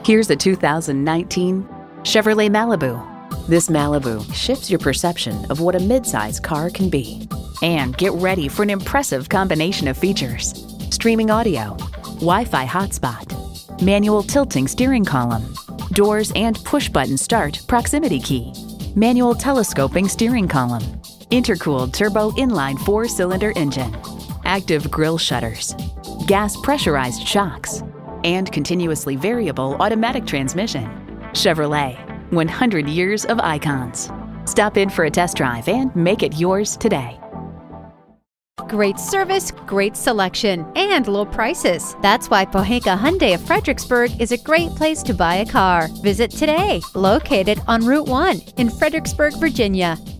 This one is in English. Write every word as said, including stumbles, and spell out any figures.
Here's a two thousand nineteen Chevrolet Malibu. This Malibu shifts your perception of what a midsize car can be. And get ready for an impressive combination of features: streaming audio, Wi-Fi hotspot, manual tilting steering column, doors and push-button start proximity key, manual telescoping steering column, intercooled turbo inline four-cylinder engine, active grille shutters, gas pressurized shocks, and continuously variable automatic transmission. Chevrolet, one hundred years of icons. Stop in for a test drive and make it yours today. Great service, great selection, and low prices. That's why Pohanka Hyundai of Fredericksburg is a great place to buy a car. Visit today, located on Route one in Fredericksburg, Virginia.